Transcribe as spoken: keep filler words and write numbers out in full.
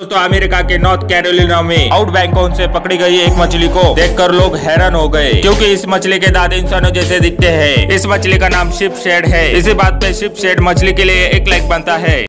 दोस्तों अमेरिका के north Carolina में आउटबैंकोन से पकड़ी गई एक मछली को देखकर लोग हैरान हो गए, क्योंकि इस मछली के दांत इंसानों जैसे दिखते हैं। इस मछली का नाम शिप शेड है। इसी बात पे शिप शेड मछली के लिए एक लाइक बनता है।